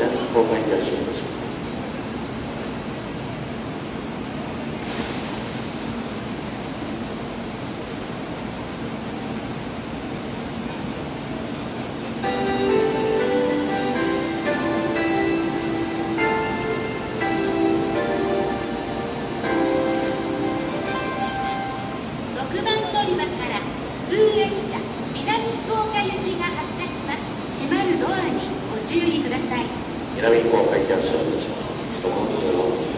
南公開いたします。 6番乗り場から普通列車南福岡行きが発車します。閉まるドアにご注意ください。 南公開いたします。